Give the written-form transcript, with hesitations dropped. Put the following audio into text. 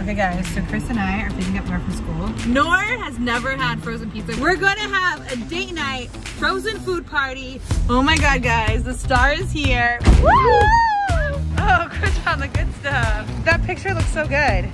Okay guys, so Chris and I are picking up Noor from school. Noor has never had frozen pizza. We're gonna have a date night frozen food party. Oh my god guys, the star is here. Woo! Oh, Chris found the good stuff. That picture looks so good.